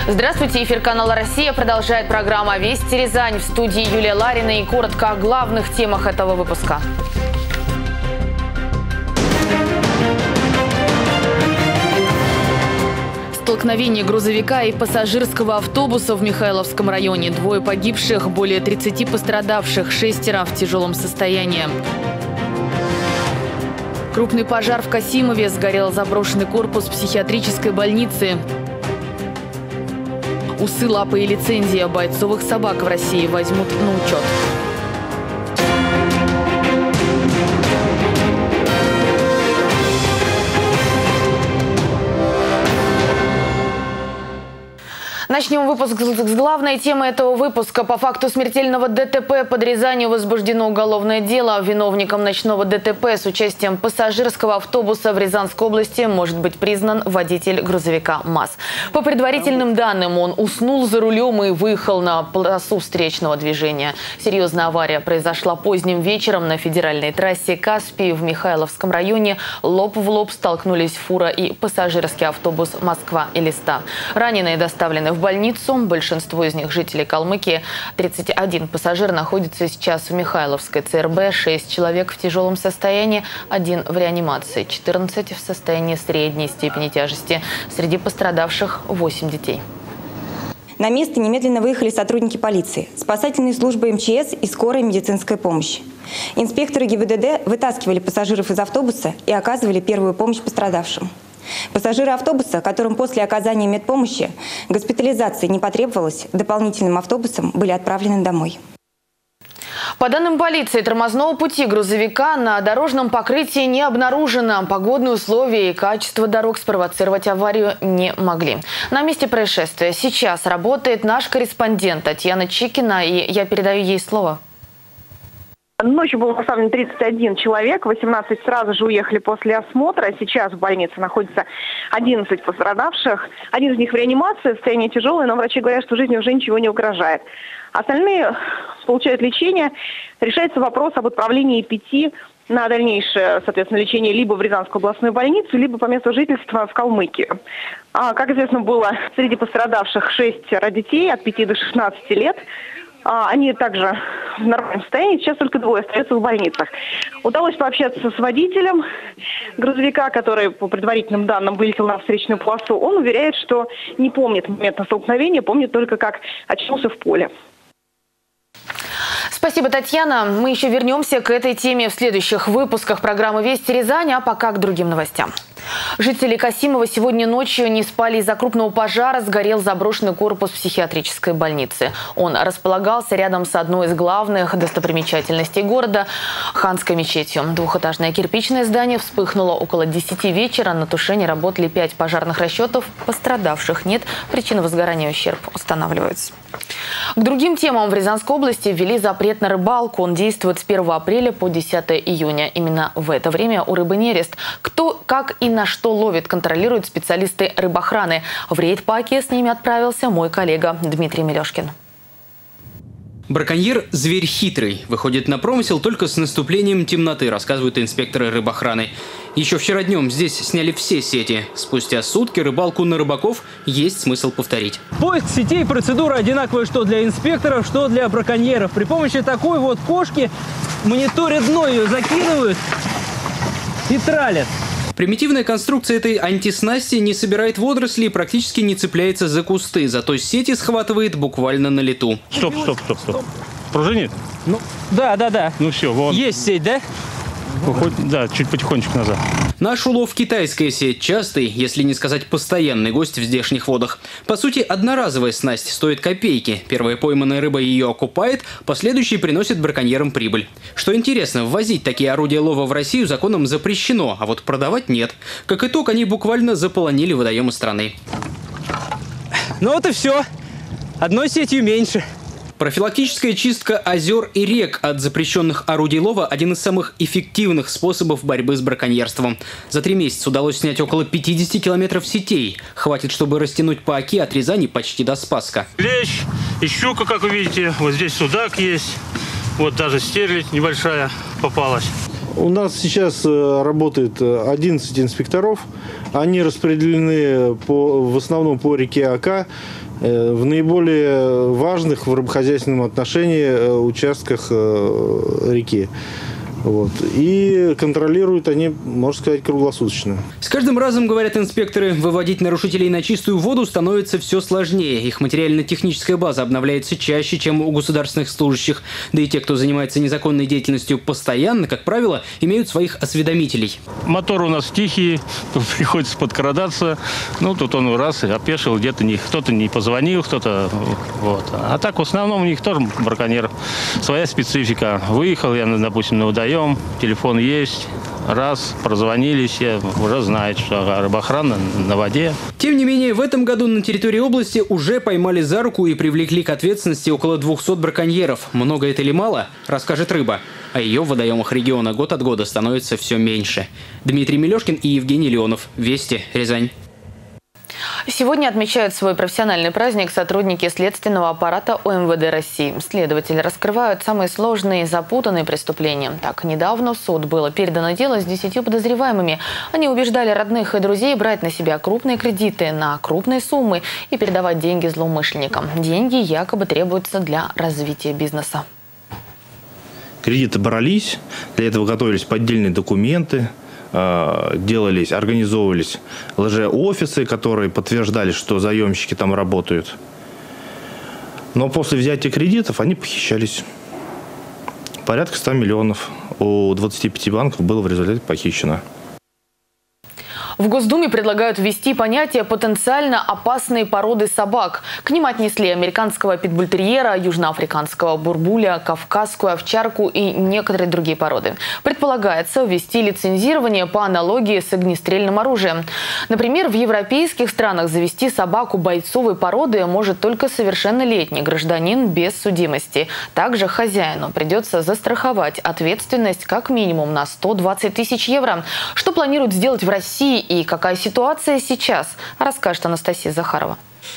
Здравствуйте, эфир канала «Россия» продолжает программа «Вести Рязань». В студии Юлия Ларина и коротко о главных темах этого выпуска. Столкновение грузовика и пассажирского автобуса в Михайловском районе. 2 погибших, более 30 пострадавших, 6 в тяжелом состоянии. Крупный пожар в Касимове. Сгорел заброшенный корпус психиатрической больницы. Усы, лапы и лицензия бойцовых собак в России возьмут на учет. Начнем выпуск с главной темы этого выпуска. По факту смертельного ДТП под Рязанью возбуждено уголовное дело. Виновником ночного ДТП с участием пассажирского автобуса в Рязанской области может быть признан водитель грузовика МАЗ. По предварительным данным, он уснул за рулем и выехал на полосу встречного движения. Серьезная авария произошла поздним вечером на федеральной трассе Каспий в Михайловском районе. Лоб в лоб столкнулись фура и пассажирский автобус «Москва-Элиста». Раненые доставлены в больницу. Большинство из них жители Калмыкии. 31 пассажир находится сейчас в Михайловской ЦРБ. 6 человек в тяжелом состоянии, 1 в реанимации, 14 в состоянии средней степени тяжести. Среди пострадавших 8 детей. На место немедленно выехали сотрудники полиции, спасательные службы МЧС и скорая медицинская помощь. Инспекторы ГИБДД вытаскивали пассажиров из автобуса и оказывали первую помощь пострадавшим. Пассажиры автобуса, которым после оказания медпомощи госпитализации не потребовалось, дополнительным автобусом были отправлены домой. По данным полиции, тормозного пути грузовика на дорожном покрытии не обнаружено. Погодные условия и качество дорог спровоцировать аварию не могли. На месте происшествия сейчас работает наш корреспондент Татьяна Чикина, и я передаю ей слово. Ночью было доставлено 31 человек, 18 сразу же уехали после осмотра. Сейчас в больнице находится 11 пострадавших. Один из них в реанимации, состояние тяжелое, но врачи говорят, что жизни уже ничего не угрожает. Остальные получают лечение. Решается вопрос об отправлении 5 на дальнейшее, соответственно, лечение либо в Рязанскую областную больницу, либо по месту жительства в Калмыкию. Как известно, было среди пострадавших 6 детей от 5 до 16 лет. Они также в нормальном состоянии, сейчас только 2 остаются в больницах. Удалось пообщаться с водителем грузовика, который, по предварительным данным, вылетел на встречную полосу. Он уверяет, что не помнит момент столкновения, помнит только, как очнулся в поле. Спасибо, Татьяна. Мы еще вернемся к этой теме в следующих выпусках программы «Вести Рязань», а пока к другим новостям. Жители Касимова сегодня ночью не спали из-за крупного пожара. Сгорел заброшенный корпус психиатрической больницы. Он располагался рядом с одной из главных достопримечательностей города – Ханской мечетью. Двухэтажное кирпичное здание вспыхнуло около 10 вечера. На тушении работали 5 пожарных расчетов. Пострадавших нет. Причины возгорания и ущерб устанавливаются. К другим темам. В Рязанской области ввели запрет на рыбалку. Он действует с 1 апреля по 10 июня. Именно в это время у рыбы нерест. Кто, как и на что ловит, контролируют специалисты рыбохраны. В рейд по Оке с ними отправился мой коллега Дмитрий Мелешкин. Браконьер – зверь хитрый. Выходит на промысел только с наступлением темноты, рассказывают инспекторы рыбохраны. Еще вчера днем здесь сняли все сети. Спустя сутки рыбалку на рыбаков есть смысл повторить. Поиск сетей – процедура одинаковая что для инспекторов, что для браконьеров. При помощи такой вот кошки мониторят дно, ее закидывают и тралят. Примитивная конструкция этой антиснасти не собирает водоросли и практически не цепляется за кусты. Зато сети схватывает буквально на лету. Стоп. Пружинит? Ну, да. Ну все, вон. Есть сеть, да? Да, чуть потихонечку назад. Наш улов – китайская сеть. Частый, если не сказать постоянный гость в здешних водах. По сути, одноразовая снасть стоит копейки. Первая пойманная рыба ее окупает, последующие приносят браконьерам прибыль. Что интересно, ввозить такие орудия лова в Россию законом запрещено, а вот продавать нет. Как итог, они буквально заполонили водоемы страны. Ну вот и все. Одной сетью меньше. Профилактическая чистка озер и рек от запрещенных орудий лова – один из самых эффективных способов борьбы с браконьерством. За 3 месяца удалось снять около 50 километров сетей. Хватит, чтобы растянуть по Оке от Рязани почти до Спасска. Лещ и щука, как вы видите. Вот здесь судак есть. Вот даже стерлядь небольшая попалась. У нас сейчас работает 11 инспекторов. Они распределены в основном по реке Ока, в наиболее важных в рыбохозяйственном отношении участках реки. Вот. И контролируют они, можно сказать, круглосуточно. С каждым разом, говорят инспекторы, выводить нарушителей на чистую воду становится все сложнее. Их материально-техническая база обновляется чаще, чем у государственных служащих. Да и те, кто занимается незаконной деятельностью постоянно, как правило, имеют своих осведомителей. Мотор у нас тихий, тут приходится подкрадаться. Ну, тут он раз опешил, где-то кто-то не позвонил, кто-то... Вот. А так, в основном, у них тоже браконьеров. Своя специфика. Выехал я, допустим, на водоем. Телефон есть, раз, прозвонились, я уже знаю, что рыбоохрана на воде. Тем не менее, в этом году на территории области уже поймали за руку и привлекли к ответственности около 200 браконьеров. Много это или мало, расскажет рыба. А ее в водоемах региона год от года становится все меньше. Дмитрий Мелешкин и Евгений Леонов. Вести, Рязань. Сегодня отмечают свой профессиональный праздник сотрудники следственного аппарата УМВД России. Следователи раскрывают самые сложные и запутанные преступления. Так, недавно в суд было передано дело с 10 подозреваемыми. Они убеждали родных и друзей брать на себя крупные кредиты на крупные суммы и передавать деньги злоумышленникам. Деньги якобы требуются для развития бизнеса. Кредиты брались, для этого готовились поддельные документы. Организовывались лжеофисы, которые подтверждали, что заемщики там работают. Но после взятия кредитов они похищались. Порядка 100 миллионов у 25 банков было в результате похищено. В Госдуме предлагают ввести понятие «потенциально опасные породы собак». К ним отнесли американского питбультерьера, южноафриканского бурбуля, кавказскую овчарку и некоторые другие породы. Предполагается ввести лицензирование по аналогии с огнестрельным оружием. Например, в европейских странах завести собаку бойцовой породы может только совершеннолетний гражданин без судимости. Также хозяину придется застраховать ответственность как минимум на 120 тысяч евро. Что планируют сделать в России и какая ситуация сейчас, расскажет Анастасия Захарова.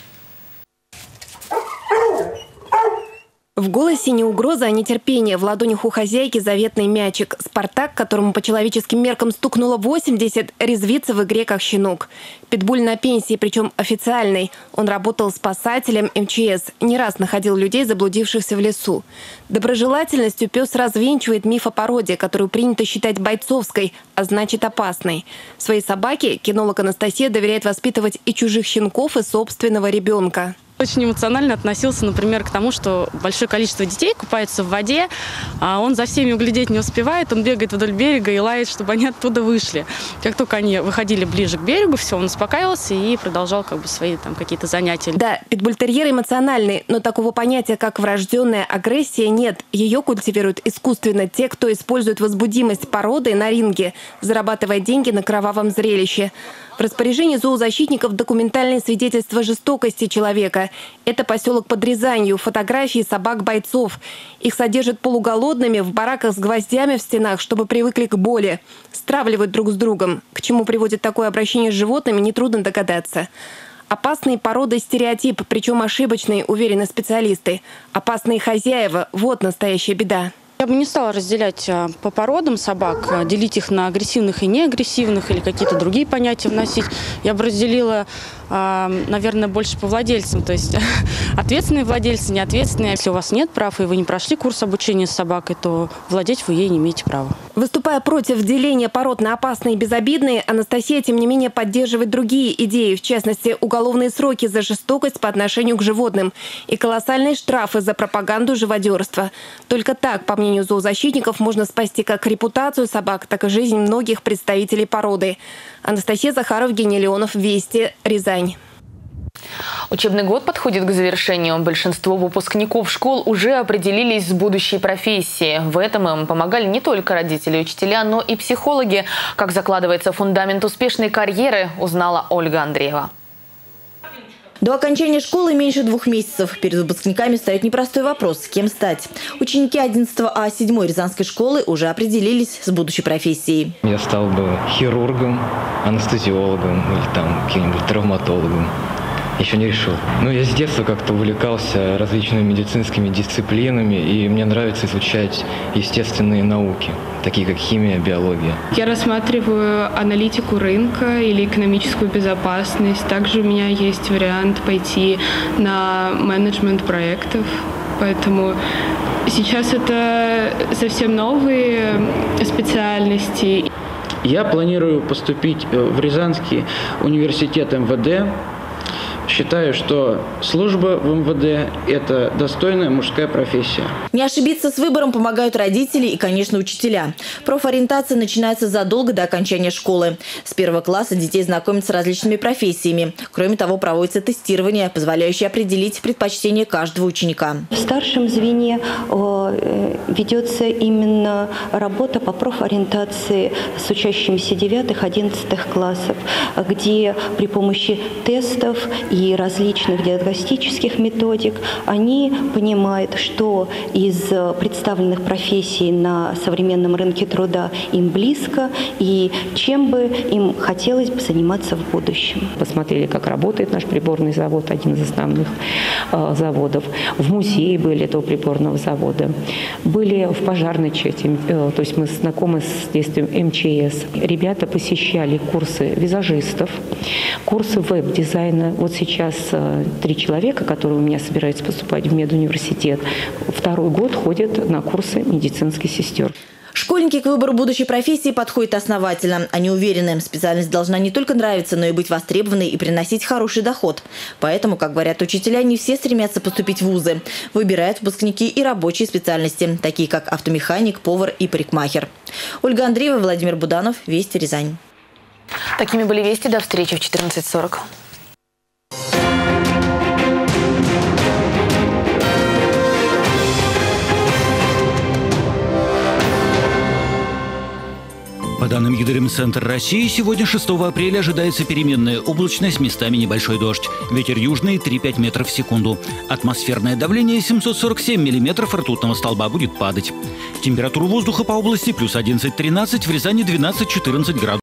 В голосе не угроза, а нетерпение. В ладонях у хозяйки заветный мячик. Спартак, которому по человеческим меркам стукнуло 80, резвится в игре как щенок. Питбуль на пенсии, причем официальной. Он работал спасателем МЧС. Не раз находил людей, заблудившихся в лесу. Доброжелательностью пес развенчивает миф о породе, которую принято считать бойцовской, а значит опасной. Своей собаке кинолог Анастасия доверяет воспитывать и чужих щенков, и собственного ребенка. Очень эмоционально относился, например, к тому, что большое количество детей купается в воде, а он за всеми углядеть не успевает, он бегает вдоль берега и лает, чтобы они оттуда вышли. Как только они выходили ближе к берегу, все, он успокаивался и продолжал свои какие-то занятия. Да, питбультерьеры эмоциональны, но такого понятия, как врожденная агрессия, нет. Ее культивируют искусственно те, кто использует возбудимость породы на ринге, зарабатывая деньги на кровавом зрелище. В распоряжении зоозащитников документальные свидетельства жестокости человека. Это поселок под Рязанью, фотографии собак-бойцов. Их содержат полуголодными в бараках с гвоздями в стенах, чтобы привыкли к боли. Стравливают друг с другом. К чему приводит такое обращение с животными, нетрудно догадаться. Опасные породы – стереотип, причем ошибочный, уверены специалисты. Опасные хозяева – вот настоящая беда. Я бы не стала разделять по породам собак, делить их на агрессивных и неагрессивных или какие-то другие понятия вносить. Я бы разделила, наверное, больше по владельцам. То есть ответственные владельцы, неответственные. Если у вас нет прав и вы не прошли курс обучения с собакой, то владеть вы ей не имеете права. Выступая против деления пород на опасные и безобидные, Анастасия, тем не менее, поддерживает другие идеи, в частности, уголовные сроки за жестокость по отношению к животным и колоссальные штрафы за пропаганду живодерства. Только так, по мнению зоозащитников, можно спасти как репутацию собак, так и жизнь многих представителей породы. Анастасия Захарова, Евгений Леонов, Вести, Рязань. Учебный год подходит к завершению. Большинство выпускников школ уже определились с будущей профессией. В этом им помогали не только родители и учителя, но и психологи. Как закладывается фундамент успешной карьеры, узнала Ольга Андреева. До окончания школы меньше 2 месяцев. Перед выпускниками стоит непростой вопрос – кем стать. Ученики 11 А 7 Рязанской школы уже определились с будущей профессией. Я стал бы хирургом, анестезиологом или каким-нибудь травматологом. Еще не решил. Ну, я с детства как-то увлекался различными медицинскими дисциплинами, и мне нравится изучать естественные науки, такие как химия, биология. Я рассматриваю аналитику рынка или экономическую безопасность. Также у меня есть вариант пойти на менеджмент проектов, поэтому сейчас это совсем новые специальности. Я планирую поступить в Рязанский университет МВД. Считаю, что служба в МВД – это достойная мужская профессия. Не ошибиться с выбором помогают родители и, конечно, учителя. Профориентация начинается задолго до окончания школы. С 1 класса детей знакомят с различными профессиями. Кроме того, проводится тестирование, позволяющее определить предпочтение каждого ученика. В старшем звене ведется именно работа по профориентации с учащимися 9-11 классов, где при помощи тестов и различных диагностических методик они понимают, что из представленных профессий на современном рынке труда им близко и чем бы им хотелось бы заниматься в будущем. Посмотрели, как работает наш приборный завод, один из основных заводов. В музее были этого приборного завода. Были в пожарной части, то есть мы знакомы с действием МЧС. Ребята посещали курсы визажистов, курсы веб-дизайна. Вот сейчас 3 человека, которые у меня собираются поступать в медуниверситет, 2-й год ходят на курсы медицинских сестер. Школьники к выбору будущей профессии подходят основательно. Они уверены, специальность должна не только нравиться, но и быть востребованной и приносить хороший доход. Поэтому, как говорят учителя, не все стремятся поступить в вузы. Выбирают выпускники и рабочие специальности, такие как автомеханик, повар и парикмахер. Ольга Андреева, Владимир Буданов, Вести, Рязань. Такими были вести. До встречи в 14:40. По данным Гидрометцентра России, сегодня, 6 апреля, ожидается переменная облачность, местами небольшой дождь. Ветер южный 3-5 метров в секунду. Атмосферное давление 747 миллиметров ртутного столба будет падать. Температура воздуха по области +11-13, в Рязани 12-14 градусов.